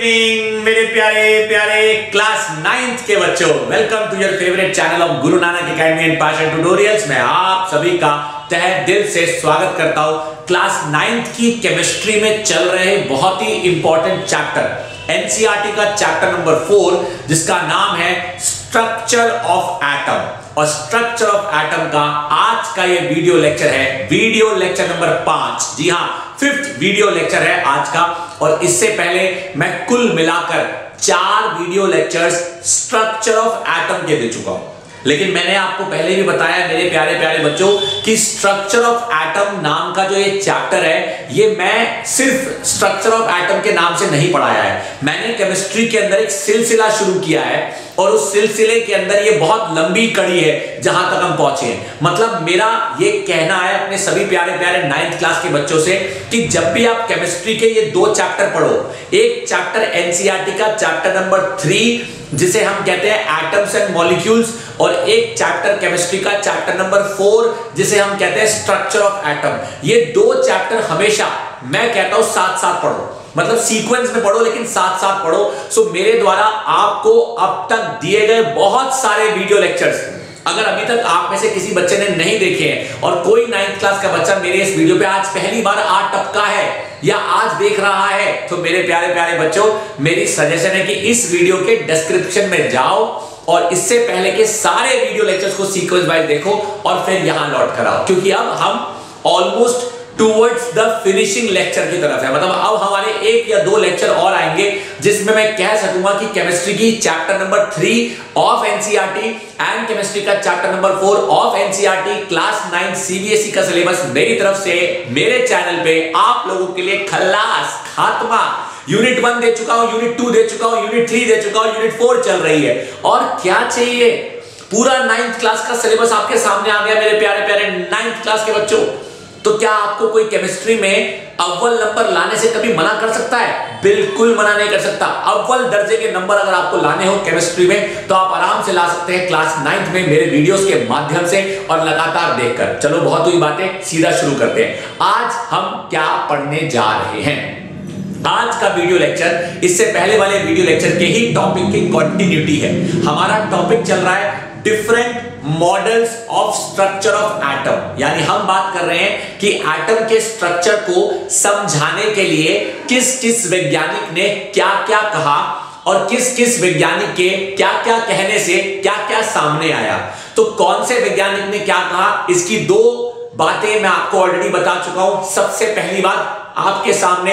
Evening मेरे प्यारे प्यारे क्लास 9th के बच्चों, welcome to your favourite channel of Guru Nanak academy and passion tutorials. मैं आप सभी का तहे दिल से स्वागत करता हूं। क्लास 9th की केमिस्ट्री में चल रहे बहुत ही इंपॉर्टेंट चैप्टर एनसीईआरटी का चैप्टर नंबर 4 जिसका नाम है स्ट्रक्चर ऑफ एटम। और स्ट्रक्चर ऑफ एटम का आज का ये वीडियो लेक्चर है, वीडियो लेक्चर नंबर 5। जी हां, 5th वीडियो लेक्चर है आज का। और इससे पहले मैं कुल मिलाकर 4 video lectures structure of atom के दे चुका हूं। लेकिन मैंने आपको पहले भी बताया मेरे प्यारे प्यारे बच्चों कि स्ट्रक्चर ऑफ एटम नाम का जो ये चैप्टर है, ये मैं सिर्फ स्ट्रक्चर ऑफ एटम के नाम से नहीं पढ़ाया है। मैंने केमिस्ट्री के अंदर एक सिलसिला शुरू किया है और उस सिलसिले के अंदर ये बहुत लंबी कड़ी है जहां तक हम पहुंचे हैं। मतलब मेरा ये कहना है अपने सभी प्यारे प्यारे 9th क्लास के बच्चों से कि जब भी आप केमिस्ट्री के ये 2 चैप्टर पढ़ो, एक चैप्टर एनसीईआरटी का चैप्टर नंबर 3 जिसे हम कहते हैं एटम्स एंड मॉलिक्यूल्स, और एक चैप्टर केमिस्ट्री का चैप्टर नंबर 4 जिसे हम कहते हैं स्ट्रक्चर ऑफ एटम। ये 2 चैप्टर हमेशा मैं कहता हूं साथ साथ पढ़ो, मतलब सीक्वेंस में पढ़ो लेकिन साथ साथ पढ़ो। सो मेरे द्वारा आपको अब तक दिए गए बहुत सारे वीडियो लेक्चर्स अगर अभी तक आप में से किसी बच्चे ने नहीं देखे हैं और कोई 9th क्लास का बच्चा मेरे इस वीडियो पे आज पहली बार आ टपका है या आज देख रहा है, तो मेरे प्यारे प्यारे बच्चों मेरी सजेशन है कि इस वीडियो के डिस्क्रिप्शन में जाओ और इससे पहले के सारे वीडियो लेक्चर्स को सीक्वेंस वाइज देखो और फिर यहां लौट कर आओ, क्योंकि अब हम almost towards the finishing lecture की तरफ है। मतलब अब हमारे 1 या 2 लेक्चर और आएंगे जिसमें मैं कह सकूंगा कि केमिस्ट्री की chapter number 3 of NCERT and chemistry का chapter number 4 of NCERT class 9 CBSE का सिलेबस मेरी तरफ से मेरे चैनल पे आप लोगों के लिए खल्लास खात्मा। यूनिट 1 दे चुका हूं, यूनिट 2 दे चुका हूं, यूनिट 3 दे चुका हूं, यूनिट 4 चल रही है। और क्या चाहिए, पूरा 9th क्लास का सिलेबस आपके सामने आ गया मेरे प्यारे प्यारे 9th क्लास के बच्चों। तो क्या आपको कोई केमिस्ट्री में अव्वल नंबर लाने से कभी मना कर सकता है? बिल्कुल मना नहीं कर सकता। अव्वल दर्जे के नंबर अगर आपको लाने हो केमिस्ट्री में तो आप आराम से ला सकते हैं क्लास 9th में मेरे वीडियोस के माध्यम से और लगातार देखकर। चलो बहुत हुई बातें, सीधा शुरू करते हैं। आज हम क्या पढ़ने जा रहे हैं? आज का वीडियो लेक्चर इससे पहले वाले वीडियो लेक्चर के ही टॉपिक की कंटिन्यूटी है। हमारा टॉपिक चल रहा है different models of structure of atom. यानी हम बात कर रहे हैं कि एटम के स्ट्रक्चर को समझाने के लिए किस किस वैज्ञानिक ने क्या क्या कहा और किस किस वैज्ञानिक के क्या क्या कहने से क्या क्या सामने आया। तो कौन से वैज्ञानिक ने क्या कहा, इसकी 2 बातें मैं आपको ऑलरेडी बता चुका हूं। सबसे पहली बात आपके सामने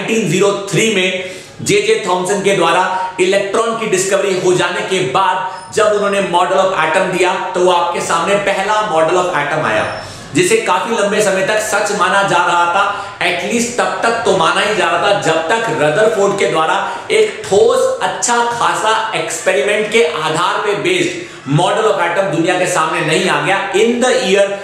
1903 में जे थॉमसन के द्वारा इलेक्ट्रॉन की डिस्कवरी हो जाने के बाद जब उन्होंने मॉडल ऑफ एटम दिया तो वो आपके सामने पहला मॉडल ऑफ एटम आया, जिसे काफी लंबे समय तक सच माना जा रहा था। एटलीस्ट तब तक तो माना ही जा रहा था जब तक रदरफोर्ड के द्वारा एक ठोस अच्छा खासा एक्सपेरिमेंट के आधार पे बेस्ड मॉडल ऑफ एटम दुनिया के सामने नहीं आ गया इन द ईयर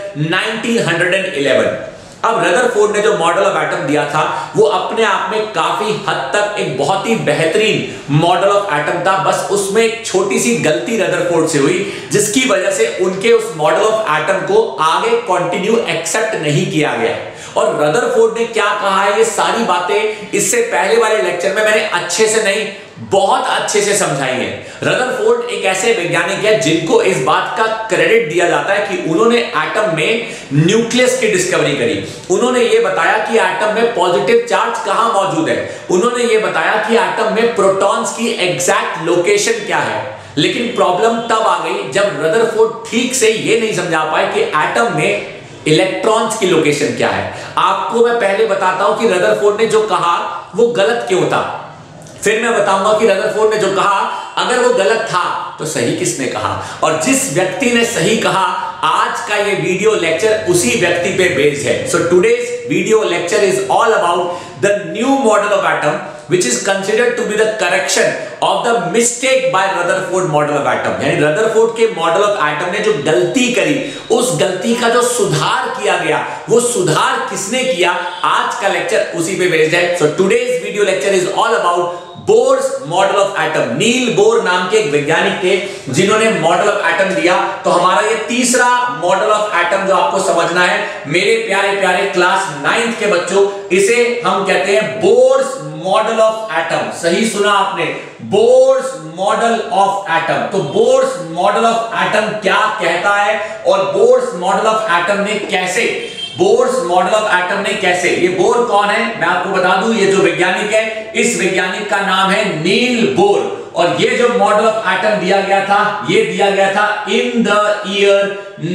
1911। अब रदरफोर्ड ने जो मॉडल ऑफ एटम दिया था वो अपने आप में काफी हद तक एक बहुत ही बेहतरीन मॉडल ऑफ एटम था। बस उसमें एक छोटी सी गलती रदरफोर्ड से हुई जिसकी वजह से उनके उस मॉडल ऑफ एटम को आगे कंटिन्यू एक्सेप्ट नहीं किया गया। और रदरफोर्ड ने क्या कहा है, ये सारी बातें इससे पहले वाले लेक्चर में मैंने अच्छे से नहीं बहुत अच्छे से समझाई है। रदरफोर्ड एक ऐसे वैज्ञानिक है जिनको इस बात का क्रेडिट दिया जाता है कि उन्होंने एटम में न्यूक्लियस की डिस्कवरी करी। उन्होंने ये बताया कि एटम में पॉजिटिव चार्ज कहां मौजूद है। उन्होंने ये बताया कि एटम में प्रोटॉन्स की एग्जैक्ट लोकेशन क्या है। लेकिन प्रॉब्लम तब आ गई जब रदरफोर्ड ठीक से ये नहीं समझा पाए कि एटम में इलेक्ट्रॉन्स की लोकेशन क्या है। आपको मैं पहले बताता हूं कि रदरफोर्ड ने जो कहा वो गलत क्यों था, फिर मैं बताऊंगा कि रदरफोर्ड ने जो कहा अगर वो गलत था तो सही किसने कहा। और जिस व्यक्ति ने सही कहा आज का ये वीडियो लेक्चर उसी व्यक्ति पे बेस्ड है। So today's video lecture is all about the new model of atom which is considered to be the correction of the mistake by Rutherford model of atom। यानी रदरफोर्ड के model of atom ने जो गलती करी उस गलती का जो सुधार किया गया वो सुधार किसने किया, आज का लेक्चर उसी पे बेस्ड है। So today's video lecture is all about Bohr's model of atom. Niels Bohr नाम के एक वैज्ञानिक थे जिन्होंने मॉडल ऑफ एटम दिया। तो हमारा ये तीसरा मॉडल ऑफ एटम जो आपको समझना है मेरे प्यारे प्यारे क्लास 9th के बच्चों, इसे हम कहते हैं बोर्स मॉडल ऑफ एटम। सही सुना आपने, बोर्स मॉडल ऑफ एटम। तो बोर्स मॉडल ऑफ एटम क्या कहता है और बोर्स मॉडल ऑफ एटम ने कैसे, बोर्स मॉडल ऑफ एटम ने कैसे, ये बोर कौन है मैं आपको बता दूं, ये जो वैज्ञानिक है इस वैज्ञानिक का नाम है नील बोर। और ये जो मॉडल ऑफ एटम दिया गया था ये दिया गया था इन द ईयर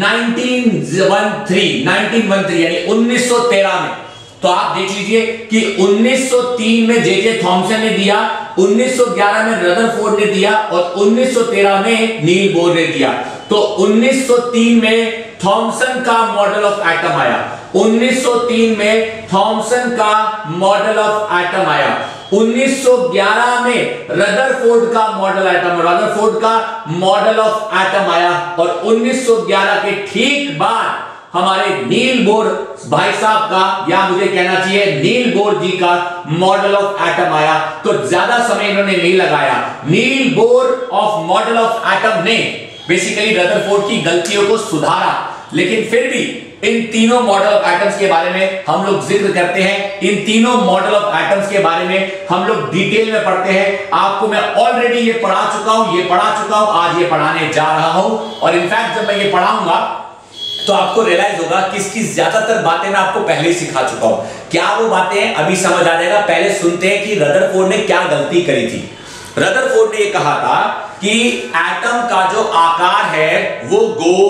1913 यानी 1913 में। तो आप देख लीजिए कि 1903 में जे थॉमसन ने दिया, 1911 में रदरफोर्ड ने दिया और 1913 में नील बोर ने दिया। तो 1903 में थॉमसन का मॉडल ऑफ एटम आया, 1903 में थॉमसन का मॉडल ऑफ एटम आया, 1911 में रदरफोर्ड का मॉडल एटम, रदरफोर्ड का मॉडल ऑफ एटम आया और 1911 के ठीक बाद हमारे नील बोर भाई साहब का, या मुझे कहना चाहिए नील बोर जी का मॉडल ऑफ एटम आया। तो ज्यादा समय इन्होंने नहीं लगाया। Niels Bohr of model of atom ने बेसिकली रदरफोर्ड की गलतियों को सुधारा, लेकिन फिर भी इन तीनों मॉडल ऑफ एटम्स के बारे में हम लोग जिक्र करते हैं। इन तीनों मॉडल ऑफ एटम्स के बारे में हम लोग डिटेल में पढ़ते हैं। आपको मैं ऑलरेडी ये पढ़ा चुका हूं, आज ये पढ़ाने जा रहा हूं। और इनफैक्ट जब मैं ये पढ़ाऊंगा तो आपको रियलाइज होगा कि इसकी ज्यादातर बातें मैं आपको पहले ही सिखा चुका हूं। क्या वो बातें अभी समझ आ जाएगा। पहले सुनते हैं कि रदरफोर्ड ने क्या गलती करी थी। रदरफोर्ड ने ये कहा था कि एटम का जो आकार है वो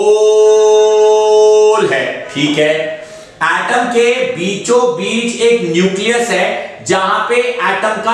गोल है, ठीक है। एटम के बीचों बीच एक न्यूक्लियस है जहां पे एटम का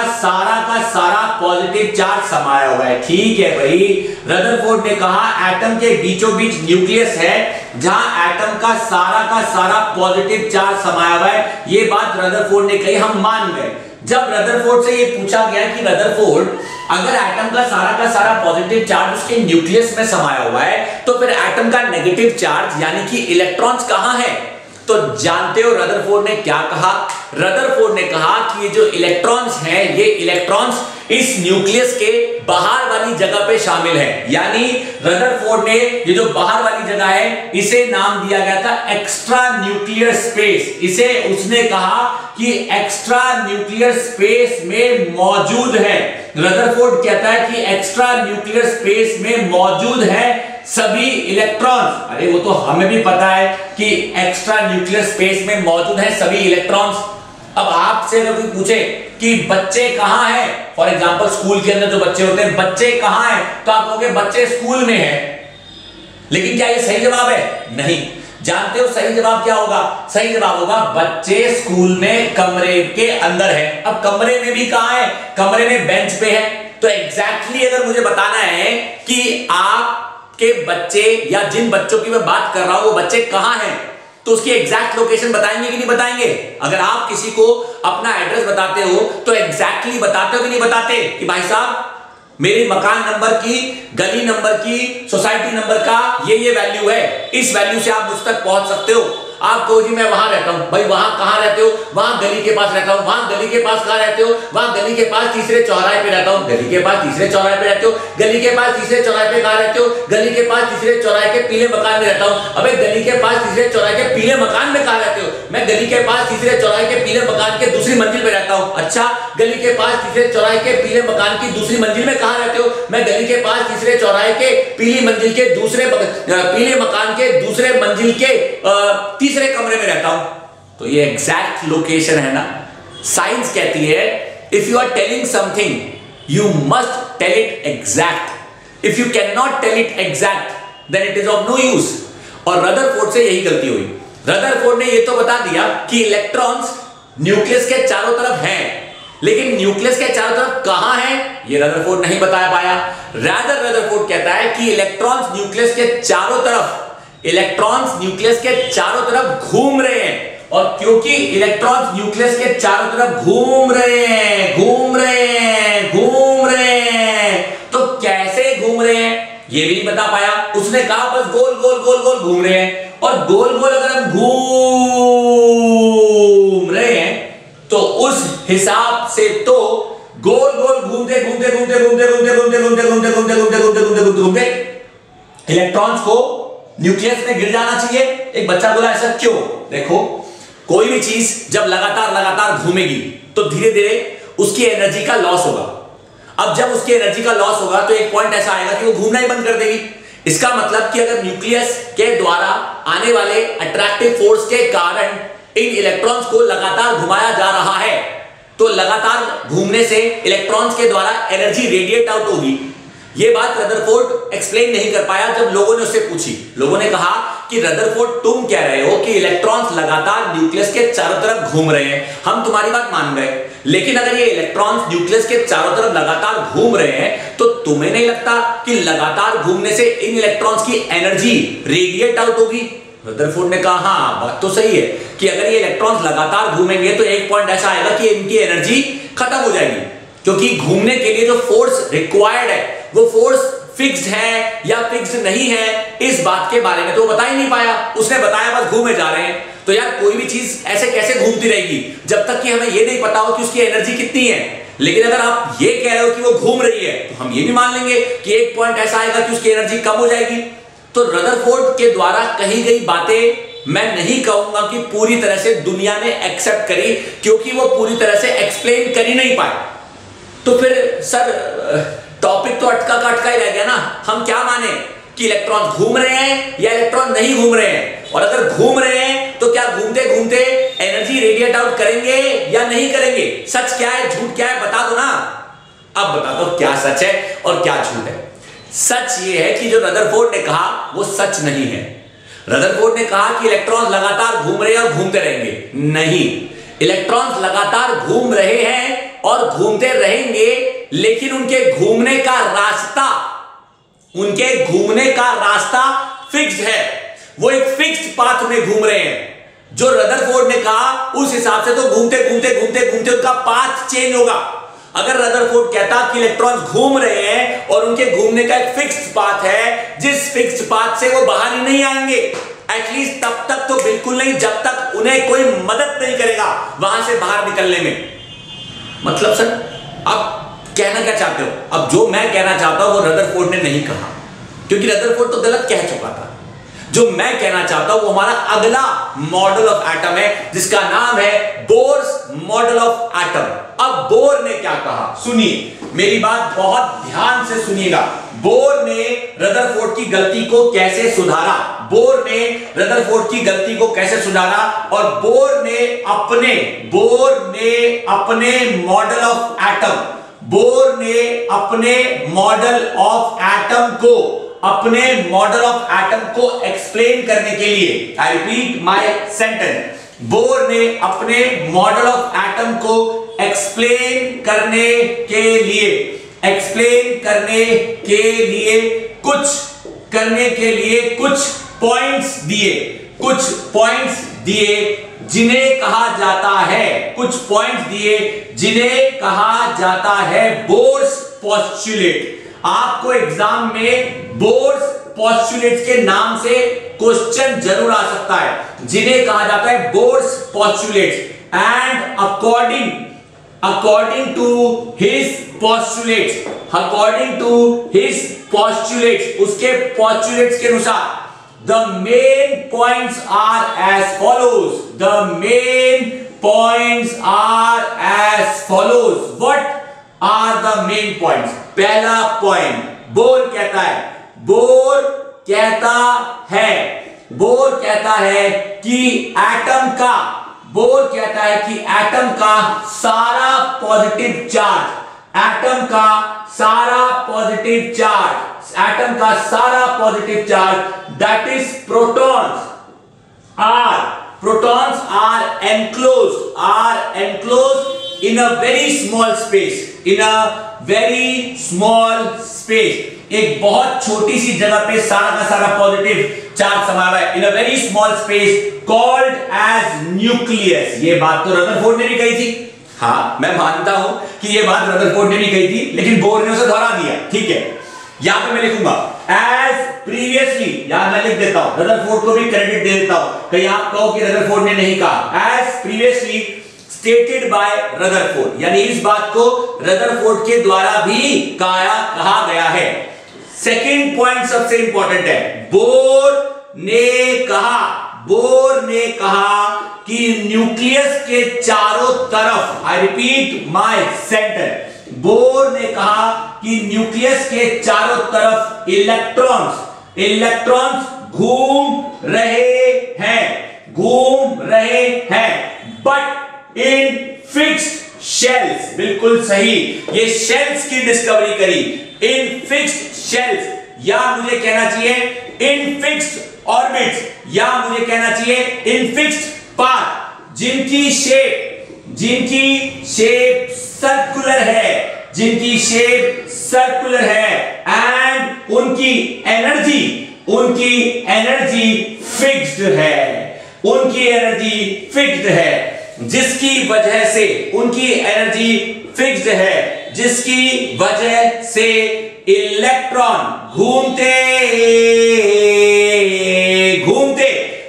सारा पॉजिटिव चार्ज समाया हुआ है, ठीक है भाई। रदरफोर्ड ने कहा एटम के बीचों बीच न्यूक्लियस है जहां एटम का सारा पॉजिटिव चार्ज समाया हुआ है। ये बात रदरफोर्ड ने कही, हम मान गए। जब रदरफोर्ड से ये पूछा गया कि रदरफोर्ड अगर एटम का सारा पॉजिटिव चार्ज उसके न्यूक्लियस में समाया हुआ है तो फिर एटम का नेगेटिव चार्ज यानी कि इलेक्ट्रॉन्स कहां है। तो जानते हो रदरफोर्ड ने क्या कहा। रदरफोर्ड ने कहा कि ये जो इलेक्ट्रॉन्स हैं ये इलेक्ट्रॉन्स इस न्यूक्लियस के बाहर वाली जगह पे शामिल है। यानी रदरफोर्ड ने ये जो बाहर वाली जगह है इसे नाम दिया गया था एक्स्ट्रा न्यूक्लियर स्पेस। इसे उसने कहा कि एक्स्ट्रा न्यूक्लियर स्पेस में मौजूद है। रदरफोर्ड कहता है कि एक्स्ट्रा न्यूक्लियर स्पेस में मौजूद है सभी इलेक्ट्रॉन्स। अरे वो तो हमें भी पता है कि एक्स्ट्रा न्यूक्लियर स्पेस में मौजूद है सभी इलेक्ट्रॉन्स। अब आपसे अगर कोई पूछे कि बच्चे कहां हैं, फॉर एग्जांपल स्कूल के अंदर जो बच्चे होते हैं बच्चे कहां हैं, तो आप कहोगे बच्चे स्कूल में हैं। लेकिन क्या ये सही जवाब है? नहीं। जानते हो सही जवाब क्या होगा? सही जवाब होगा बच्चे स्कूल में कमरे के अंदर है। अब कमरे में भी कहां है? कमरे में बेंच पे है। तो एग्जैक्टली अगर मुझे बताना है कि आपके बच्चे या जिन बच्चों की मैं बात कर रहा हूं वो बच्चे कहां हैं, तो उसकी एग्जैक्ट लोकेशन बताएंगे कि नहीं बताएंगे? अगर आप किसी को अपना एड्रेस बताते हो तो एग्जैक्टली बताते हो कि नहीं बताते कि भाई साहब मेरे मकान नंबर की, गली नंबर की, सोसाइटी नंबर का ये वैल्यू है, इस वैल्यू से आप मुझ तक पहुंच सकते हो। आप कहो जी मैं वहां रहता हूं। भाई वहां कहां रहते हो? वहां गली के पास रहता हूं। वहां गली के पास कहां रहते हो? वहां गली के पास तीसरे चौराहे पे रहता हूं। गली के पास तीसरे चौराहे पे रहते हो? गली के पास तीसरे चौराहे पे कहां रहते हो? गली के पास तीसरे चौराहे के पीले मकान में रहता हूं। अबे गली के पास तीसरे चौराहे के पीले मकान में कहां रहते हो? मैं गली के पास तीसरे चौराहे के पीले मकान के दूसरी मंजिल पे रहता हूं। अच्छा, गली के पास तीसरे चौराहे के पीले मकान की दूसरी मंजिल में कहां रहते हो? मैं गली के पास तीसरे चौराहे के पीली मंजिल के दूसरे पीले मकान के दूसरे मंजिल के तीसरे कमरे में रहता हूं। तो ये एग्जैक्ट लोकेशन है ना। साइंस कहती है if you are telling something you must tell it exact. If you can not tell it exact then it is of no use. और रदरफोर्ड से यही गलती हुई। रदरफोर्ड ने ये तो बता दिया कि इलेक्ट्रॉन्स न्यूक्लियस के चारों तरफ हैं, लेकिन न्यूक्लियस के चारों तरफ कहां है ये रदरफोर्ड नहीं बता पाया। रादर रदरफोर्ड कहता है कि इलेक्ट्रॉन्स न्यूक्लियस के चारों तरफ, इलेक्ट्रॉन्स न्यूक्लियस के चारों तरफ घूम रहे हैं। और क्योंकि इलेक्ट्रॉन्स न्यूक्लियस के चारों तरफ घूम रहे हैं, तो कैसे घूम रहे हैं ये भी नहीं बता पाया। उसने कहा बस गोल गोल गोल गोल घूम रहे हैं। और गोल गोल अगर हम घूम रहे हैं तो उस हिसाब से तो गोल गोल घूम घूमते घूमते घूमते घूमते घूमते घूमते घूमते घूमते घूमते घूमते घूमते घूमते घूमते घूमते इलेक्ट्रॉन्स को न्यूक्लियस में गिर जाना चाहिए। एक बच्चा बोला ऐसा क्यों? देखो, कोई भी चीज जब लगातार लगातार घूमेगी तो धीरे धीरे उसकी एनर्जी का लॉस होगा। अब जब उसकी एनर्जी का लॉस होगा तो एक पॉइंट ऐसा आएगा कि वो घूमना ही बंद कर देगी। इसका मतलब कि अगर न्यूक्लियस के द्वारा आने वाले अट्रैक्टिव फोर्स के कारण इन इलेक्ट्रॉन्स को लगातार घुमाया जा रहा है तो लगातार घूमने से इलेक्ट्रॉन्स के द्वारा एनर्जी रेडिएट आउट होगी। यह बात रदरफोर्ड एक्सप्लेन नहीं कर पाया जब लोगों ने उससे पूछी। लोगों ने कहा कि रदरफोर्ड, तुम कह रहे हो कि इलेक्ट्रॉन्स लगातार न्यूक्लियस के चारों तरफ घूम रहे हैं, हम तुम्हारी बात मान गए, लेकिन अगर ये इलेक्ट्रॉन्स न्यूक्लियस के चारों तरफ लगातार घूम रहे हैं तो तुम्हें नहीं लगता कि लगातार घूमने से इन इलेक्ट्रॉन्स की एनर्जी रेडिएट आउट होगी? रदरफोर्ड ने कहा हाँ, बात तो सही है कि अगर ये इलेक्ट्रॉन्स लगातार घूमेंगे तो एक पॉइंट ऐसा आएगा कि इनकी एनर्जी खत्म हो जाएगी, क्योंकि घूमने के लिए जो फोर्स रिक्वायर्ड है वो फोर्स फिक्स्ड है या फिक्स्ड नहीं है, इस बात के बारे में तो बता ही नहीं पाया। उसने बताया बस घूमे जा रहे हैं। तो यार कोई भी चीज ऐसे कैसे घूमती रहेगी जब तक कि हमें ये नहीं पता हो कि उसकी एनर्जी कितनी है। लेकिन अगर आप ये कह रहे हो कि वो घूम रही है तो हम ये भी मान लेंगे कि एक पॉइंट ऐसा आएगा कि उसकी एनर्जी कम हो जाएगी। तो रदरफोर्ड के द्वारा कही गई बातें मैं नहीं कहूंगा कि पूरी तरह से दुनिया ने एक्सेप्ट करी, क्योंकि वो पूरी तरह से एक्सप्लेन कर ही नहीं पाए। तो फिर सर टॉपिक तो अटका का अटका ही रह गया ना। हम क्या माने कि इलेक्ट्रॉन घूम रहे हैं या इलेक्ट्रॉन नहीं घूम रहे हैं? और अगर घूम रहे हैं तो क्या घूमते घूमते एनर्जी रेडिएट आउट करेंगे या नहीं करेंगे? सच क्या है, झूठ क्या है, बता दो ना। अब बता दो क्या सच है और क्या झूठ है। सच ये है कि जो रदरफोर्ड ने कहा वो सच नहीं है। रदरफोर्ड ने कहा कि इलेक्ट्रॉन लगातार घूम रहे हैं और घूमते रहेंगे। नहीं, इलेक्ट्रॉन्स लगातार घूम रहे हैं और घूमते रहेंगे, लेकिन उनके घूमने का रास्ता फिक्स्ड है। वो एक फिक्स्ड पाथ में घूम रहे हैं। जो रदरफोर्ड ने कहा उस हिसाब से तो घूमते घूमते घूमते घूमते उनका पाथ चेंज होगा। अगर रदरफोर्ड कहता कि इलेक्ट्रॉन्स घूम रहे हैं और उनके घूमने का एक फिक्स्ड पाथ है, जिस फिक्स्ड पाथ से वो बाहर ही नहीं आएंगे, एटलीस्ट तब तक तो बिल्कुल नहीं जब तक उन्हें कोई मदद नहीं करेगा वहां से बाहर निकलने में। मतलब सर आप कहना क्या चाहते हो? अब जो मैं कहना चाहता हूं वो रदरफोर्ड ने नहीं कहा, क्योंकि रदरफोर्ड तो गलत कह चुका था। जो मैं कहना चाहता हूं वो हमारा अगला मॉडल ऑफ एटम है, जिसका नाम है बोर्स मॉडल ऑफ एटम। अब बोर ने क्या कहा सुनिए, मेरी बात बहुत ध्यान से सुनिएगा। बोर ने रदरफोर्ड की गलती को कैसे सुधारा, बोर ने रदरफोर्ड की गलती को कैसे सुधारा, और बोर ने अपने मॉडल ऑफ एटम, बोर ने अपने मॉडल ऑफ एटम को एक्सप्लेन करने के लिए, I repeat my sentence, Bohr ने अपने मॉडल ऑफ एटम को एक्सप्लेन करने के लिए कुछ पॉइंट्स दिए जिन्हें कहा जाता है बोर्स पॉस्टुलेट। आपको एग्जाम में बोर्स पॉस्टुलेट्स के नाम से क्वेश्चन जरूर आ सकता है, जिन्हें कहा जाता है Bohr's postulates. And according to his postulates, उसके पॉस्टुलेट्स के अनुसार the main points are as follows. What are the main points? पहला पॉइंट, बोर कहता है कि एटम का सारा positive charge that is protons are enclosed in a very small space, एक बहुत छोटी सी जगह पे सारा का सारा पॉजिटिव चार्ज समा हुआ है, in a very small space called as nucleus। ये बात तो रदरफोर्ड ने भी कही थी। हाँ, मैं मानता हूं कि ये बात रदरफोर्ड ने भी कही थी, लेकिन बोर ने उसे दोहरा दिया। ठीक है, यहां पे मैं लिखूंगा एज प्रीवियसली, यहां मैं लिख देता हूं, रदरफोर्ड को भी क्रेडिट दे देता हूं, कहीं आप कहो कि रदरफोर्ड ने नहीं कहा। As previously stated by Rutherford, यानी इस बात को रदरफोर्ड के द्वारा भी कहा गया है। सेकंड पॉइंट सबसे इंपॉर्टेंट है, बोर ने कहा कि न्यूक्लियस के चारों तरफ, I repeat my sentence, Bohr ने कहा कि न्यूक्लियस के चारों तरफ इलेक्ट्रॉन्स घूम रहे हैं, बट इन फिक्स्ड शेल्स, बिल्कुल सही, ये शेल्स की डिस्कवरी करी, इन फिक्स्ड शेल्स, या मुझे कहना चाहिए इन फिक्स्ड ऑर्बिट्स, या मुझे कहना चाहिए इन फिक्स्ड पाथ, जिनकी शेप सर्कुलर है, एंड उनकी एनर्जी फिक्स्ड है, जिसकी वजह से इलेक्ट्रॉन घूमते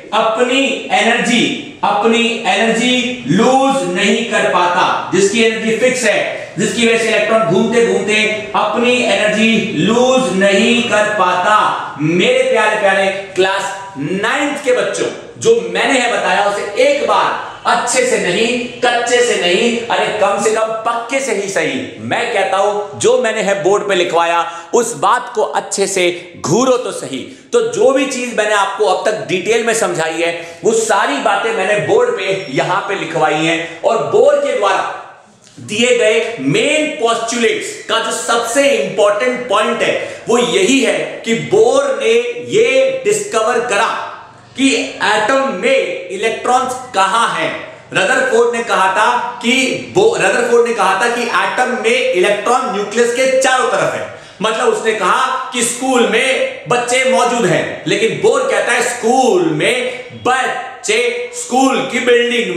अपनी एनर्जी लूज नहीं कर पाता, जिसकी एनर्जी फिक्स है, जिसकी वजह से इलेक्ट्रॉन घूमते अपनी एनर्जी लूज नहीं कर पाता। मेरे प्यारे प्यारे क्लास 9th के बच्चों, जो मैंने है बताया उसे एक बार अच्छे से नहीं, कच्चे से नहीं, अरे कम से कम पक्के से ही सही, मैं कहता हूं जो मैंने है बोर्ड पे लिखवाया उस बात को अच्छे से घूरो तो सही। तो जो भी चीज मैंने आपको अब तक डिटेल में समझाई है वो सारी बातें मैंने बोर्ड पे यहां पे लिखवाई हैं, और बोर्ड के द्वारा दिए गए मेन पोस्टुलेट्स का जो सबसे इंपॉर्टेंट पॉइंट है वो यही है कि बोर ने ये डिस्कवर करा कि एटम में इलेक्ट्रॉन्स कहां हैं। रदरफोर्ड ने कहा था कि एटम में इलेक्ट्रॉन न्यूक्लियस के चारों तरफ है, मतलब उसने कहा कि स्कूल में बच्चे मौजूद हैं, लेकिन बोर कहता है स्कूल में बच्चे स्कूल की बिल्डिंग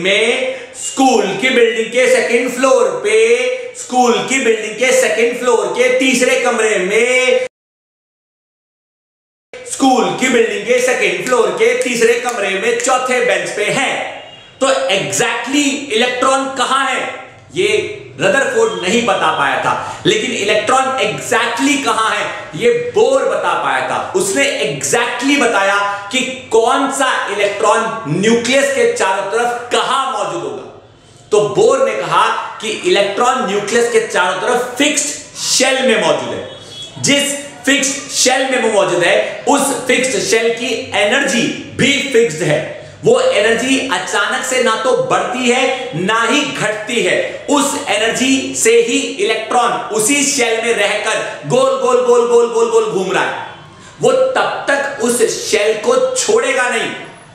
के सेकंड फ्लोर पे, स्कूल की बिल्डिंग के सेकंड फ्लोर के तीसरे कमरे में, स्कूल की बिल्डिंग के सेकंड फ्लोर के तीसरे कमरे में चौथे बेंच पे हैं। तो एग्जैक्टली इलेक्ट्रॉन कहां है ये रदरफोर्ड नहीं बता पाया था, लेकिन इलेक्ट्रॉन एग्जैक्टली कहां है ये बोर बता पाया था। उसने एग्जैक्टली बताया कि कौन सा इलेक्ट्रॉन न्यूक्लियस के चारों तरफ कहां मौजूद होगा। तो बोर ने कहा कि इलेक्ट्रॉन न्यूक्लियस के चारों तरफ फिक्स्ड शेल में मौजूद है, जिस फिक्स्ड शेल में वो मौजूद है उस फिक्स्ड शेल की एनर्जी भी फिक्स्ड है। वो एनर्जी अचानक से ना तो बढ़ती है ना ही घटती है, उस एनर्जी से ही इलेक्ट्रॉन उसी शेल में रहकर गोल गोल गोल गोल गोल गोल घूम रहा है। वो तब तक उस शेल को छोड़ेगा नहीं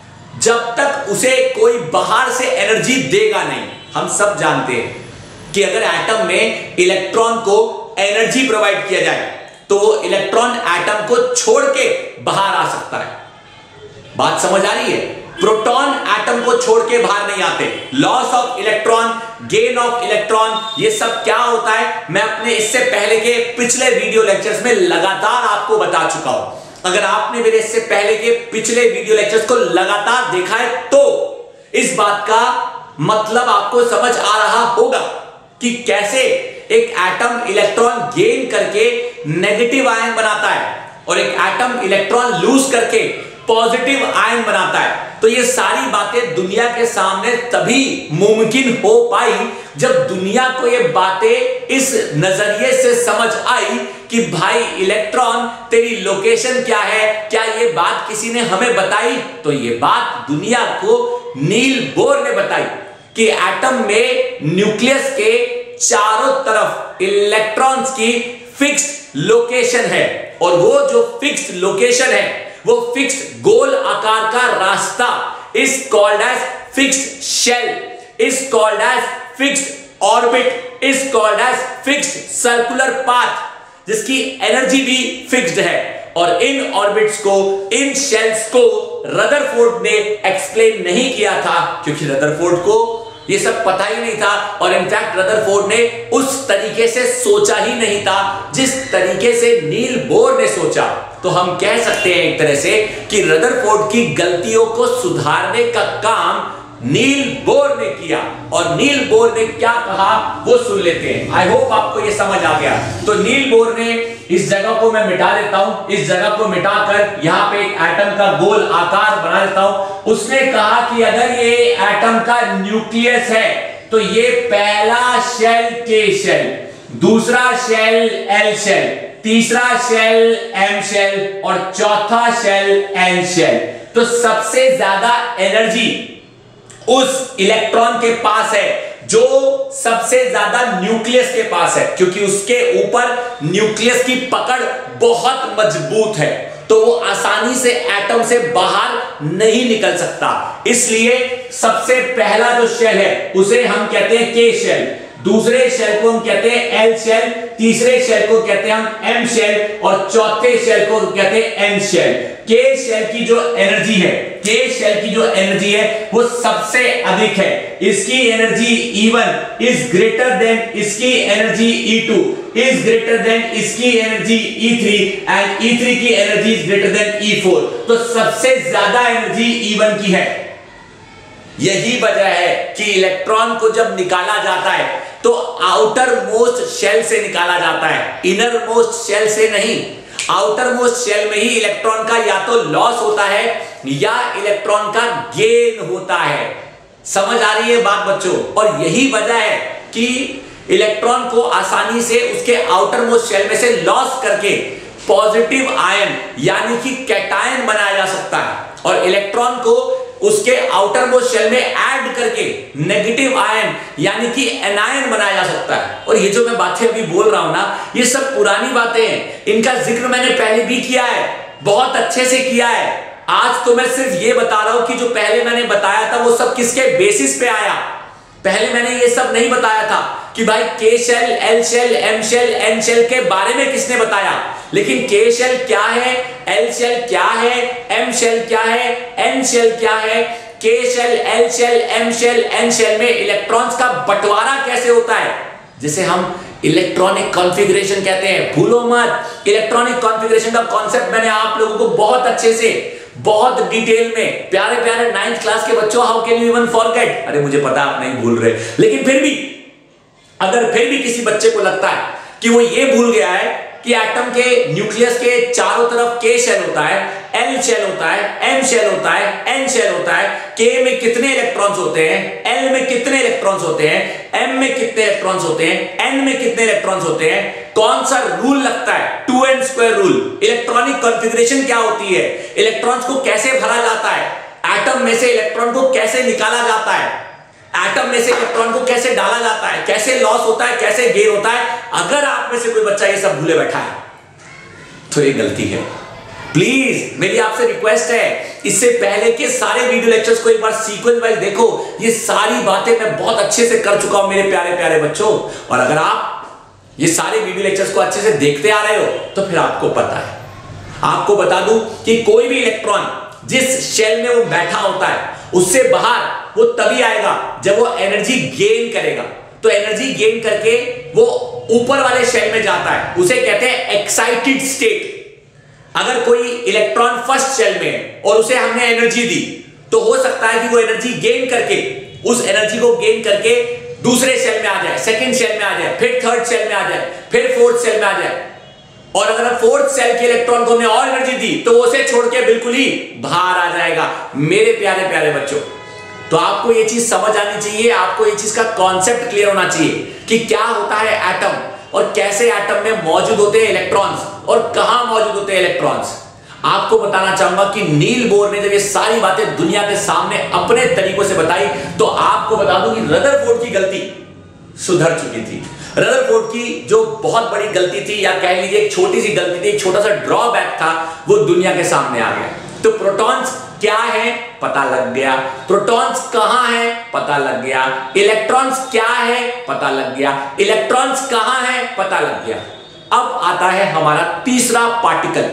जब तक उसे कोई बाहर से एनर्जी देगा नहीं। हम सब जानते हैं कि अगर एटम में इलेक्ट्रॉन को एनर्जी प्रोवाइड किया जाए तो इलेक्ट्रॉन एटम को छोड़ के बाहर आ सकता है। बात समझ आ रही है? प्रोटॉन एटम को छोड़ के बाहर नहीं आते। Loss of electron, gain of electron, ये सब क्या होता है मैं अपने इससे पहले के पिछले वीडियो लेक्चर्स में लगातार आपको बता चुका हूं। अगर आपने मेरे इससे पहले के पिछले वीडियो लेक्चर्स को लगातार देखा है तो इस बात का मतलब आपको समझ आ रहा होगा कि कैसे एक एटम इलेक्ट्रॉन गेन करके नेगेटिव आयन बनाता है और एक एटम इलेक्ट्रॉन लूज करके पॉजिटिव आयन बनाता है। तो ये सारी बातें दुनिया के सामने तभी मुमकिन हो पाई जब दुनिया को ये बातें इस नजरिए से समझ आई कि भाई इलेक्ट्रॉन तेरी लोकेशन क्या है, क्या ये बात किसी ने हमें बताई? तो ये बात दुनिया को नील बोर ने बताई कि एटम में न्यूक्लियस के चारों तरफ इलेक्ट्रॉन्स की फिक्स्ड लोकेशन है, और वो जो फिक्स्ड लोकेशन है वो फिक्स्ड गोल आकार का रास्ता is called as fixed shell, is called as fixed orbit, is called as fixed circular path, जिसकी एनर्जी भी फिक्स्ड है। और इन ऑर्बिट्स को, इन शेल्स को रदरफोर्ड ने एक्सप्लेन नहीं किया था क्योंकि रदरफोर्ड को ये सब पता ही नहीं था, और इनफैक्ट रदरफोर्ड ने उस तरीके से सोचा ही नहीं था जिस तरीके से नील बोर ने सोचा। तो हम कह सकते हैं एक तरह से कि रदरफोर्ड की गलतियों को सुधारने का काम नील बोर ने किया। और नील बोर ने क्या कहा वो सुन लेते हैं। आई होप आपको ये समझ आ गया। तो नील बोर ने, इस जगह को मैं मिटा देता हूं, इस जगह को मिटाकर यहां पे एक एटम का गोल आकार बना देता हूं। उसने कहा कि अगर ये एटम का न्यूक्लियस है तो ये पहला शेल के शेल, दूसरा शेल एल शेल, तीसरा शेल एम शेल और चौथा शेल एन शेल। तो सबसे ज्यादा एनर्जी उस इलेक्ट्रॉन के पास है जो सबसे ज्यादा न्यूक्लियस के पास है, क्योंकि उसके ऊपर न्यूक्लियस की पकड़ बहुत मजबूत है, तो वो आसानी से एटम से बाहर नहीं निकल सकता। इसलिए सबसे पहला जो शेल है उसे हम कहते हैं के शेल, दूसरे शेल को हम कहते हैं एल शेल, तीसरे शेल को कहते हैं हम एम शेल और चौथे शेल को कहते हैं एन शेल। के शेल की जो एनर्जी है, के शेल की जो एनर्जी है वो सबसे अधिक है। इसकी energy E1 is greater than इसकी energy E2 is greater than इसकी एनर्जी E3 एंड E3 की energy is greater then E4। तो सबसे ज्यादा एनर्जी E1 की है। यही वजह है कि इलेक्ट्रॉन को जब निकाला जाता है तो आउटर मोस्ट शेल से निकाला जाता है, इनर मोस्ट शेल से नहीं। आउटर मोस्ट शेल में ही इलेक्ट्रॉन का या तो लॉस होता है या इलेक्ट्रॉन का गेन होता है। समझ आ रही है बात बच्चों? और यही वजह है कि इलेक्ट्रॉन को आसानी से उसके आउटर मोस्ट शेल में से लॉस करके पॉजिटिव आयन यानी कि कैटायन बनाया जा सकता है और इलेक्ट्रॉन को उसके आउटर मोस्ट शेल में ऐड करके नेगेटिव आयन यानी कि एनायन बनाया जा सकता है। और ये जो मैं बातें अभी बोल रहा हूं ना, ये सब पुरानी बातें हैं, इनका जिक्र मैंने पहले भी किया है, बहुत अच्छे से किया है। आज तो मैं सिर्फ ये बता रहा हूं कि जो पहले मैंने बताया था वो सब किसके बेसिस पे आया। पहले मैंने ये सब नहीं बताया था कि भाई K shell, L shell, M shell, N shell के बारे में किसने बताया, लेकिन के शेल क्या है, एल शेल क्या है, एम शेल क्या है, एन शेल क्या है, K shell, L shell, M shell, N shell में इलेक्ट्रॉन्स का बंटवारा कैसे होता है, जिसे हम इलेक्ट्रॉनिक कॉन्फ़िगरेशन कहते हैं। भूलो मत, इलेक्ट्रॉनिक कॉन्फ़िगरेशन का कॉन्सेप्ट मैंने आप लोगों को बहुत अच्छे से, बहुत डिटेल में, प्यारे प्यारे 9th क्लास के बच्चों, how can you even forget. अरे मुझे पता आप नहीं भूल रहे, लेकिन फिर भी अगर फिर भी किसी बच्चे को लगता है कि वो ये भूल गया है कि एटम के न्यूक्लियस के चारों तरफ के शेल होता है, एल शेल होता है, एम शेल होता है, एन शेल होता है, के में कितने इलेक्ट्रॉन्स होते हैं, एल में कितने इलेक्ट्रॉन्स होते हैं, एम में कितने इलेक्ट्रॉन्स होते हैं, एन में कितने इलेक्ट्रॉन्स होते हैं, कौन सा रूल लगता है, 2n square rule, electronic configuration क्या होती है, इलेक्ट्रॉन्स को कैसे भरा जाता है, एटम में से इलेक्ट्रॉन को कैसे निकाला जाता है, एटम में से इलेक्ट्रॉन को कैसे डाला जाता है, कैसे लॉस होता है, कैसे गेन होता है। अगर आप में से कोई बच्चा ये सब भूले बैठा है तो ये गलती है। प्लीज मेरी आपसे रिक्वेस्ट है, इससे पहले के सारे वीडियो लेक्चर्स को एक बार सीक्वेंस वाइज देखो। ये सारी बातें मैं बहुत अच्छे से कर चुका हूं मेरे प्यारे प्यारे बच्चों। और अगर आप ये सारे वीडियो लेक्चर्स को अच्छे से देखते आ रहे हो तो फिर आपको पता है। आपको बता दूं कि कोई भी इलेक्ट्रॉन जिस शेल में वो बैठा होता है उससे बाहर वो तभी आएगा जब वो एनर्जी गेन करेगा। तो एनर्जी गेन करके वो ऊपर वाले शेल में जाता है, उसे कहते हैं एक्साइटेड स्टेट। अगर कोई इलेक्ट्रॉन फर्स्ट शेल में है और उसे हमने एनर्जी दी तो हो सकता है कि वो एनर्जी गेन करके, उस एनर्जी को गेन करके दूसरे शेल में आ जाए, सेकंड शेल में आ जाए, फिर थर्ड शेल में आ जाए, फिर फोर्थ शेल में आ जाए। और अगर फोर्थ शेल के इलेक्ट्रॉन को हमने और एनर्जी दी तो उसे छोड़ के बिल्कुल ही बाहर आ जाएगा। मेरे प्यारे प्यारे बच्चों, तो आपको ये चीज समझ आनी चाहिए, आपको ये चीज का कॉन्सेप्ट क्लियर होना चाहिए कि क्या होता है एटम और कैसे एटम में मौजूद होते हैं इलेक्ट्रॉन्स और कहां मौजूद होते हैं इलेक्ट्रॉन्स। आपको बताना चाहूंगा कि नील बोर ने जब ये सारी बातें दुनिया के सामने अपने तरीकों से बताई तो आपको बता दूं कि रदरफोर्ड की गलती सुधर चुकी थी। रदरफोर्ड की जो बहुत बड़ी गलती थी, या कह लीजिए एक छोटी सी गलती थी, एक छोटा सा ड्रॉबैक था, वो दुनिया के सामने आ गया। तो प्रोटॉन्स क्या है पता लग गया, प्रोटॉन्स कहां है पता लग गया, इलेक्ट्रॉन्स क्या है पता लग गया, इलेक्ट्रॉन्स कहां है पता लग गया। अब आता है हमारा तीसरा पार्टिकल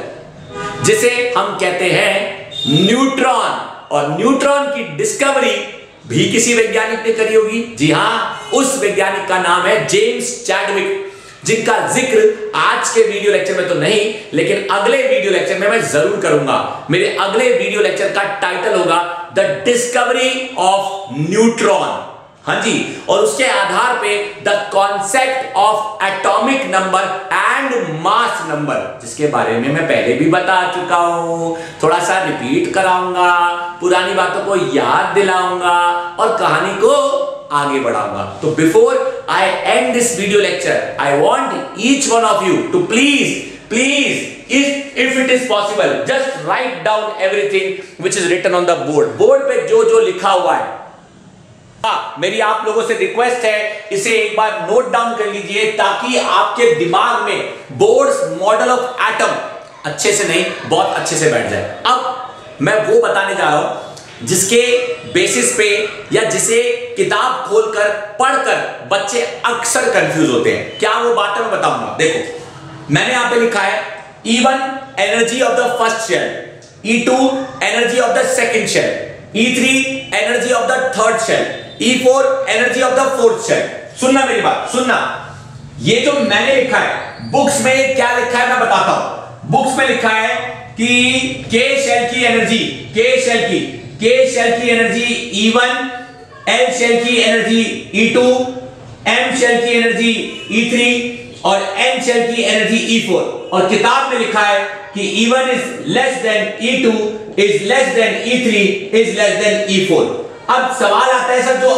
जिसे हम कहते हैं न्यूट्रॉन। और न्यूट्रॉन की डिस्कवरी भी किसी वैज्ञानिक ने करी होगी। जी हां, उस वैज्ञानिक का नाम है जेम्स चैडविक, जिनका जिक्र आज के वीडियो लेक्चर में तो नहीं, लेकिन अगले वीडियो लेक्चर में मैं जरूर करूंगा। मेरे अगले वीडियो लेक्चर का टाइटल होगा द डिस्कवरी ऑफ न्यूट्रॉन। हाँ जी, और उसके आधार पे the concept of atomic number and mass number, जिसके बारे में मैं पहले भी बता चुका हूं, थोड़ा सा रिपीट कराऊंगा, पुरानी बातों को याद दिलाऊंगा और कहानी को आगे बढ़ाऊंगा। तो before I end this video lecture, I want each one of you to please if it is possible, just write down everything which is written on the board. Board पे जो जो लिखा हुआ है, मेरी आप लोगों से रिक्वेस्ट है, इसे एक बार नोट डाउन कर लीजिए ताकि आपके दिमाग में बोर्ड्स मॉडल ऑफ एटम अच्छे से नहीं, बहुत अच्छे से बैठ जाए। अब मैं वो बताने जा रहा हूं जिसके बेसिस पे या जिसे किताब खोलकर पढ़कर बच्चे अक्सर कंफ्यूज होते हैं। क्या वो बातें मैं बताऊंगा। देखो, मैंने यहां पे लिखा है E1 energy of the first shell, E2 energy of the second shell, E3 energy of the third shell, E4 energy of the fourth shell. सुनना मेरी बात, सुनना। ये जो मैंने लिखा है, बुक्स में क्या लिखा है मैं बताता हूं। बुक्स में लिखा है कि K शेल की एनर्जी, K शेल की एनर्जी E1, L शेल की एनर्जी E2, M शेल की एनर्जी E3 और N शेल की एनर्जी E4। और किताब में लिखा है कि E1 is less than E2 is less than E3 is less than E4। अब सवाल आता है, सर जो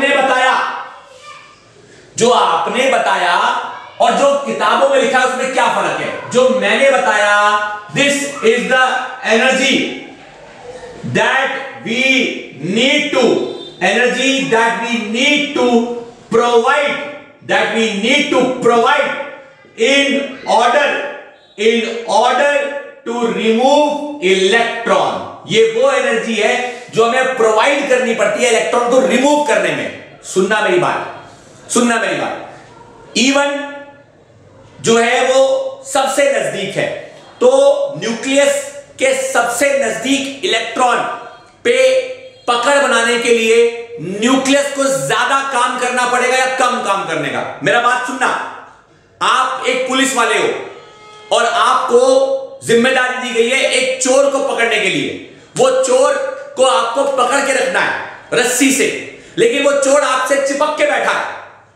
आपने बताया और जो किताबों में लिखा है उसमें क्या फर्क है। जो मैंने बताया, this is the energy that we need to provide in order to remove electron. ये वो एनर्जी है जो हमें प्रोवाइड करनी पड़ती है इलेक्ट्रॉन को रिमूव करने में। सुनना मेरी बात। E1 जो है वो सबसे नजदीक है, तो न्यूक्लियस के सबसे नजदीक इलेक्ट्रॉन पे पकड़ बनाने के लिए न्यूक्लियस को ज्यादा काम करना पड़ेगा या कम काम करने का। मेरा बात सुनना। आप एक पुलिस वाले हो और आपको जिम्मेदारी दी गई है एक चोर को पकड़ने के लिए। वो चोर को आपको पकड़ के रखना है रस्सी से, लेकिन वो चोर आपसे चिपक के बैठा है,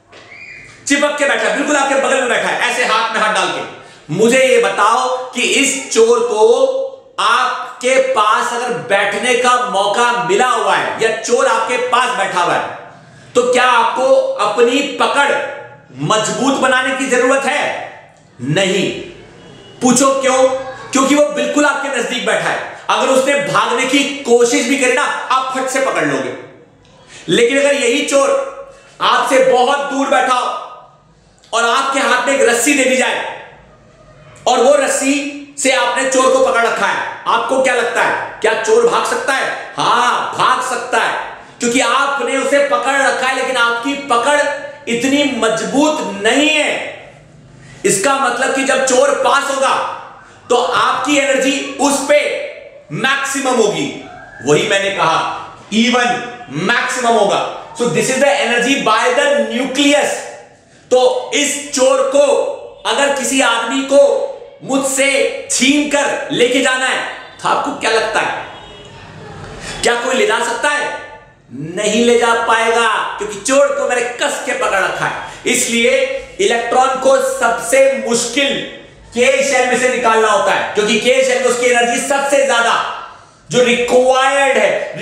बिल्कुल आपके बगल में बैठा है, ऐसे हाथ में हाथ डाल के। मुझे ये बताओ कि इस चोर को आपके पास अगर बैठने का मौका मिला हुआ है या चोर आपके पास बैठा हुआ है, तो क्या आपको अपनी पकड़ मजबूत बनाने की जरूरत है? नहीं। पूछो क्यों? क्योंकि वो बिल्कुल आपके नजदीक बैठा है। अगर उसने भागने की कोशिश भी करी ना, आप फट से पकड़ लोगे। लेकिन अगर यही चोर आपसे बहुत दूर बैठा हो और आपके हाथ में एक रस्सी दे दी जाए और वो रस्सी से आपने चोर को पकड़ रखा है, आपको क्या लगता है, क्या चोर भाग सकता है? हाँ, भाग सकता है, क्योंकि आपने उसे पकड़ रखा है, लेकिन आपकी पकड़ इतनी मजबूत नहीं है। इसका मतलब कि जब चोर पास होगा तो आपकी एनर्जी उस पे मैक्सिमम होगी। वही मैंने कहा, E1 मैक्सिमम होगा। So this is the energy by the nucleus. तो इस चोर को अगर किसी आदमी को मुझसे छीन कर लेके जाना है तो आपको क्या लगता है, क्या कोई ले जा सकता है? नहीं ले जा पाएगा, क्योंकि चोर को मैंने कस के पकड़ रखा है। इसलिए इलेक्ट्रॉन को सबसे मुश्किल K शेल में से निकालना होता है, क्योंकि K शेल में उसकी एनर्जी सबसे ज्यादा जो रिक्वायर्ड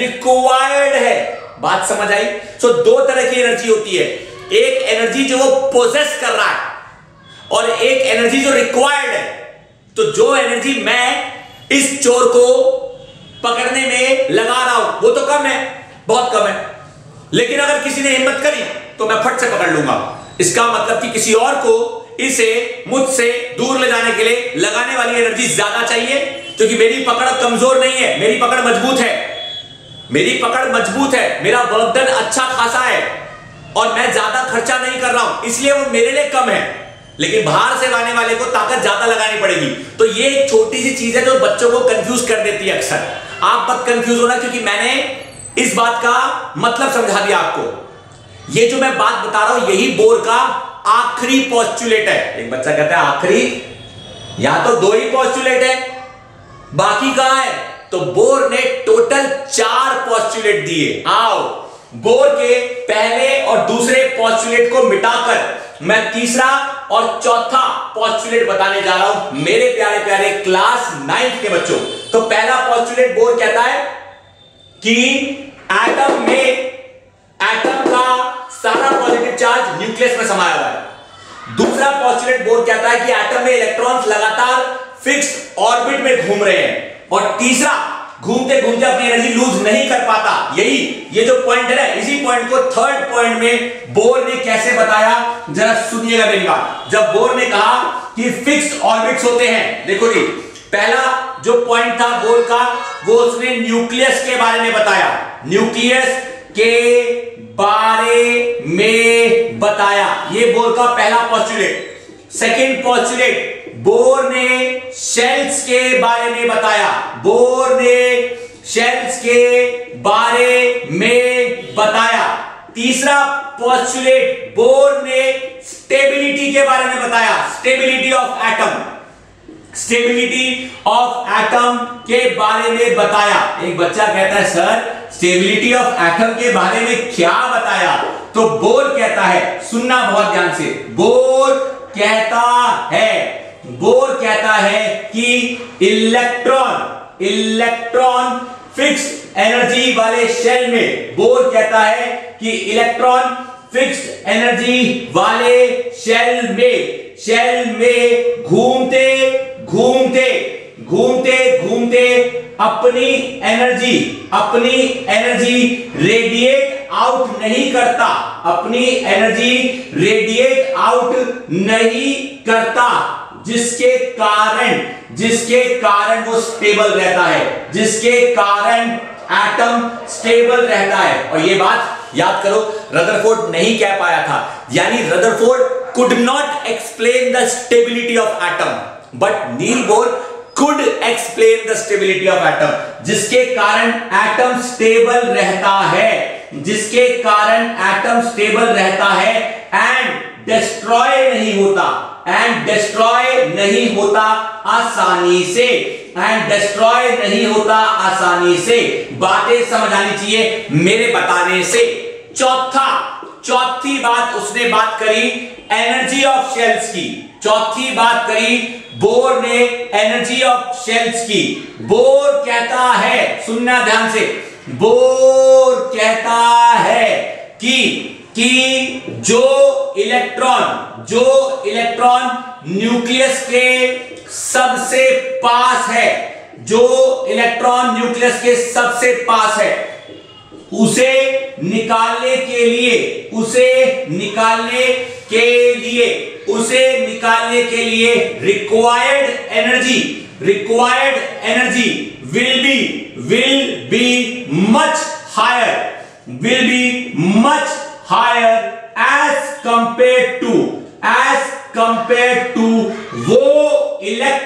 है। बात समझ आई? सो दो तरह की एनर्जी होती है, एक एनर्जी जो वो पोजेस कर रहा है और एक एनर्जी जो रिक्वायर्ड है। तो जो एनर्जी मैं इस चोर को पकड़ने में लगा रहा हूं वो तो कम है, बहुत कम है, लेकिन अगर किसी ने हिम्मत करी तो मैं फट से पकड़ लूंगा। इसका मतलब कि किसी और को इसे मुझसे दूर ले जाने के लिए लगाने वाली एनर्जी ज्यादा चाहिए, क्योंकि मेरी पकड़ कमजोर नहीं है, मेरी पकड़ मजबूत है, मेरा वर्क डन अच्छा खासा है और मैं ज्यादा खर्चा नहीं कर रहा हूं, इसलिए वो मेरे लिए कम है। लेकिन बाहर से आने वाले को ताकत ज्यादा लगानी पड़ेगी। तो ये एक छोटी सी चीज है जो बच्चों को कंफ्यूज कर देती है अक्सर। आप मत कंफ्यूज होना, क्योंकि मैंने इस बात का मतलब समझा दिया आपको। ये जो मैं बात बता रहा हूं यही बोर का आखिरी पोस्टुलेट है। एक बच्चा कहता है आखिरी, या तो दो ही पोस्टुलेट है, बाकी कहां है? तो बोर ने टोटल 4 पोस्टुलेट दिए। आओ बोर के पहले और दूसरे पोस्टुलेट को मिटाकर मैं तीसरा और चौथा पोस्टुलेट बताने जा रहा हूं मेरे प्यारे प्यारे क्लास 9th के बच्चों। तो पहला पोस्टुलेट बोर कहता है कि एटम का सारा पॉजिटिव चार्ज न्यूक्लियस में समाया हुआ है। दूसरा पोस्टुलेट बोर कहता है कि एटम में इलेक्ट्रॉन्स लगातार फिक्स्ड ऑर्बिट में घूम रहे हैं। और तीसरा, घूमते घूमते अपनी एनर्जी लूज नहीं कर पाता। ये जो पॉइंट है ना, इसी पॉइंट को थर्ड पॉइंट में बोर ने कैसे बताया, जरा सुनिएगा मेरी बात। जब बोर ने कहा कि फिक्स्ड ऑर्बिट्स होते हैं, देखो जी पहला जो पॉइंट था बोर का, वो उसने न्यूक्लियस के बारे में बताया, न्यूक्लियस के बारे में बताया। ये बोर का पहला पोस्टुलेट। सेकंड पोस्टुलेट, बोर ने शेल्स के बारे में बताया, बोर ने शेल्स के बारे में बताया। तीसरा पोस्टुलेट, बोर ने स्टेबिलिटी के बारे में बताया, stability of atom, stability of atom के बारे में बताया। एक बच्चा कहता है सर स्टेबिलिटी ऑफ एटम के बारे में क्या बताया? तो बोर कहता है, सुनना बहुत ध्यान से, बोर कहता है कि इलेक्ट्रॉन फिक्स्ड एनर्जी वाले शेल में, बोर कहता है कि इलेक्ट्रॉन फिक्स्ड एनर्जी वाले शेल में घूमते अपनी एनर्जी रेडिएट आउट नहीं करता, अपनी एनर्जी रेडिएट आउट नहीं करता, जिसके कारण वो स्टेबल रहता है, जिसके कारण एटम स्टेबल रहता है। और ये बात याद करो, रदरफोर्ड नहीं कह पाया था, यानी Rutherford could not explain the stability of atom, but Niels Bohr could explain the stability of atom, जिसके कारण एटम स्टेबल रहता है, जिसके कारण एटम स्टेबल रहता है एंड डिस्ट्रॉय नहीं होता आसानी से, बातें समझ आनी चाहिए मेरे बताने से। चौथी बात उसने बात करी एनर्जी ऑफ शेल्स की, चौथी बात करी बोर ने एनर्जी ऑफ शेल्स की। बोर कहता है, सुनना ध्यान से, बोर कहता है कि जो इलेक्ट्रॉन न्यूक्लियस के सबसे पास है, जो इलेक्ट्रॉन न्यूक्लियस के सबसे पास है, उसे निकालने के लिए required energy will be much higher as compared to वो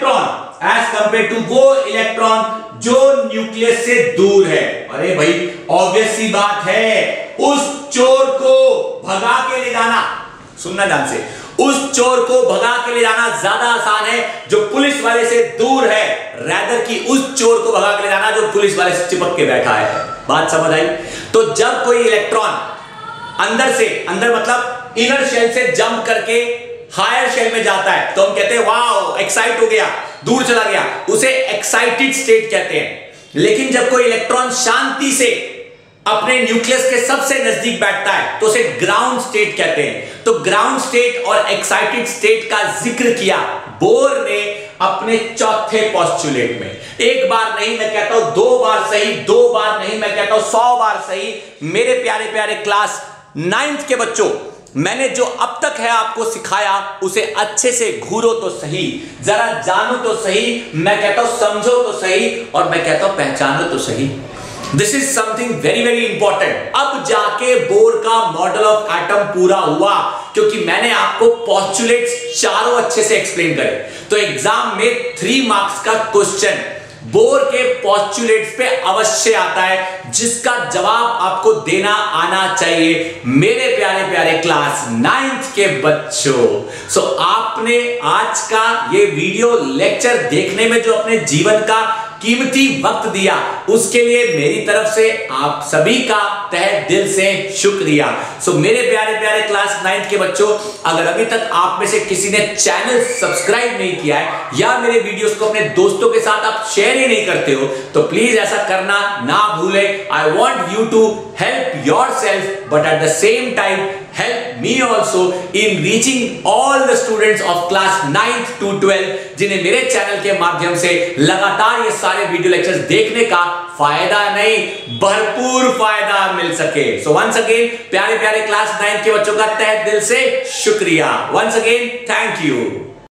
इलेक्ट्रॉन जो न्यूक्लियस से दूर है। अरे भाई ऑब्वियस सी बात है, उस चोर को भगा के ले जाना, सुनना ध्यान से, उस चोर को भगा के ले जाना ज्यादा आसान है जो पुलिस वाले से दूर है, रैदर कि उस चोर को भगा के ले जाना जो पुलिस वाले से चिपक के बैठा है। बात समझ आई? तो जब कोई इलेक्ट्रॉन अंदर मतलब इनर शेल से जंप करके हायर शेल में जाता है तो हम कहते हैं वाओ एक्साइट हो गया, दूर चला गया, उसे एक्साइटेड स्टेट कहते हैं। लेकिन जब कोई इलेक्ट्रॉन शांति से अपने न्यूक्लियस के सबसे नजदीक बैठता है तो उसे ग्राउंड स्टेट कहते हैं। तो ग्राउंड स्टेट और एक्साइटेड स्टेट का जिक्र किया बोर ने अपने चौथे पोस्टुलेट में। एक बार नहीं मैं कहता हूं, 2 बार सही, 2 बार नहीं मैं कहता हूं 100 बार सही। मेरे प्यारे प्यारे क्लास 9th के बच्चों, मैंने जो अब तक है आपको सिखाया उसे अच्छे से घूरो तो सही, जरा जानो तो सही, मैं कहता हूं समझो तो सही, और मैं कहता हूं पहचानो तो सही। This is something very very important. अब जाके बोर का मॉडल ऑफ एटम पूरा हुआ, क्योंकि मैंने आपको पोस्टुलेट्स चारों अच्छे से एक्सप्लेन करे। तो एग्जाम में 3 मार्क्स का क्वेश्चन बोर के पोस्टुलेट्स पे अवश्य आता है, जिसका जवाब आपको देना आना चाहिए मेरे प्यारे प्यारे क्लास 9th के बच्चों। आपने आज का ये वीडियो लेक्चर देखने में जो अपने जीवन का कीमती वक्त दिया, उसके लिए मेरी तरफ से आप सभी का तहे दिल से शुक्रिया। सो मेरे प्यारे प्यारे क्लास 9th के बच्चों, अगर अभी तक आप में से किसी ने चैनल सब्सक्राइब नहीं किया है या मेरे वीडियोस को अपने दोस्तों के साथ आप शेयर ही नहीं करते हो, तो प्लीज ऐसा करना ना भूलें। I want you to help yourself, but at the same time help me also in reaching all the students of class 9th to 12 जिन्हें मेरे चैनल के माध्यम से लगातार ये सारे वीडियो लेक्चर्स देखने का फायदा नहीं, भरपूर फायदा मिल सके। सो वंस अगेन प्यारे प्यारे क्लास 9th के बच्चों का तहे दिल से शुक्रिया। Once again thank you.